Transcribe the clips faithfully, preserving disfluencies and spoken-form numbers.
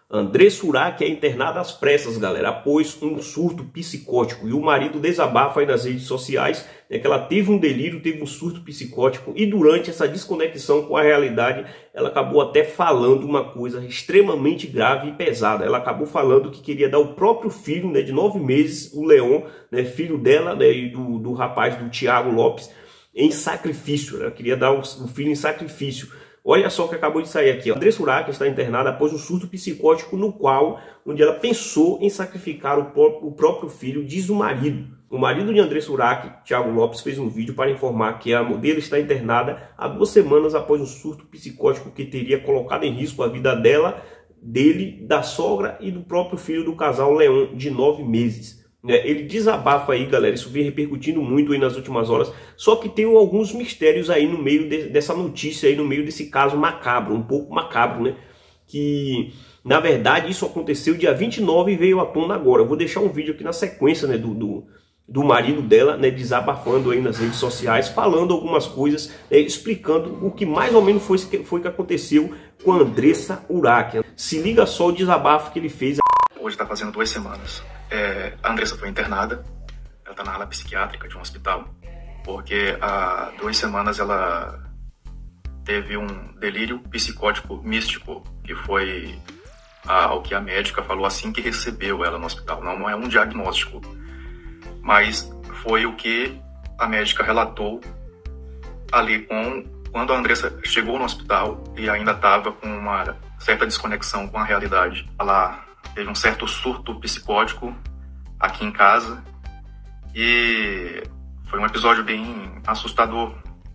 Andressa Urach é internada às pressas, galera, após um surto psicótico. E o marido desabafa aí nas redes sociais, né, que ela teve um delírio, teve um surto psicótico. E durante essa desconexão com a realidade, ela acabou até falando uma coisa extremamente grave e pesada. Ela acabou falando que queria dar o próprio filho, né, de nove meses, o Leon, né, filho dela, né, e do, do rapaz, do Thiago Lopes, em sacrifício. Ela queria dar o, o filho em sacrifício. Olha só o que acabou de sair aqui. Andressa Urach está internada após um surto psicótico no qual, onde ela pensou em sacrificar o, próprio, o próprio filho, diz o marido. O marido de Andressa Urach, Thiago Lopes, fez um vídeo para informar que a modelo está internada há duas semanas após um surto psicótico que teria colocado em risco a vida dela, dele, da sogra e do próprio filho do casal Leon, de nove meses. Ele desabafa aí, galera, isso vem repercutindo muito aí nas últimas horas, só que tem alguns mistérios aí no meio de, dessa notícia, aí no meio desse caso macabro, um pouco macabro, né? Que, na verdade, isso aconteceu dia vinte e nove e veio à tona agora. Eu vou deixar um vídeo aqui na sequência, né, do, do, do marido dela, né, desabafando aí nas redes sociais, falando algumas coisas, né, explicando o que mais ou menos foi, foi que aconteceu com a Andressa Urach. Se liga só o desabafo que ele fez. Hoje está fazendo duas semanas. É, a Andressa foi internada, ela está na ala psiquiátrica de um hospital, porque há duas semanas ela teve um delírio psicótico místico, que foi ao que a médica falou assim que recebeu ela no hospital. Não, não é um diagnóstico, mas foi o que a médica relatou ali com, quando a Andressa chegou no hospital e ainda estava com uma certa desconexão com a realidade. Ela teve um certo surto psicótico aqui em casa e foi um episódio bem assustador,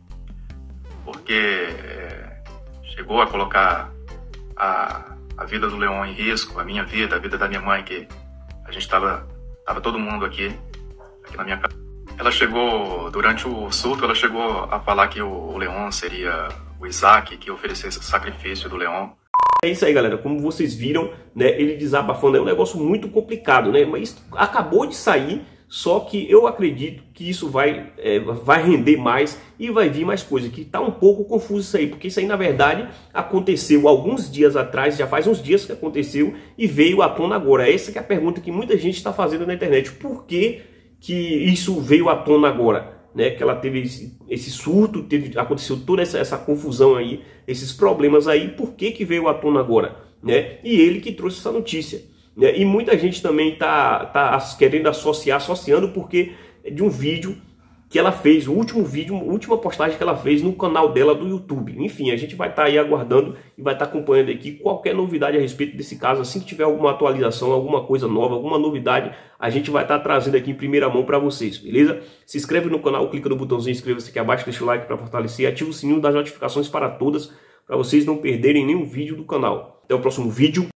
porque chegou a colocar a, a vida do Leon em risco, a minha vida, a vida da minha mãe, que a gente estava tava todo mundo aqui, aqui na minha casa. Ela chegou, durante o surto, ela chegou a falar que o Leon seria o Isaac, que oferecesse o sacrifício do Leon. É isso aí, galera, como vocês viram, né, ele desabafando, é um negócio muito complicado, né, mas acabou de sair, só que eu acredito que isso vai, é, vai render mais e vai vir mais coisa, que tá um pouco confuso isso aí, porque isso aí na verdade aconteceu alguns dias atrás, já faz uns dias que aconteceu e veio à tona agora. Essa que é a pergunta que muita gente está fazendo na internet, por que que isso veio à tona agora? Né, que ela teve esse, esse surto, teve, aconteceu toda essa, essa confusão aí, esses problemas aí, por que que veio à tona agora? Né? E ele que trouxe essa notícia. Né? E muita gente também está tá querendo associar, associando porque de um vídeo que ela fez, o último vídeo, a última postagem que ela fez no canal dela do YouTube. Enfim, a gente vai estar tá aí aguardando e vai estar tá acompanhando aqui qualquer novidade a respeito desse caso. Assim que tiver alguma atualização, alguma coisa nova, alguma novidade, a gente vai estar tá trazendo aqui em primeira mão para vocês, beleza? Se inscreve no canal, clica no botãozinho inscreva-se aqui abaixo, deixa o like para fortalecer, ativa o sininho das notificações para todas, para vocês não perderem nenhum vídeo do canal. Até o próximo vídeo.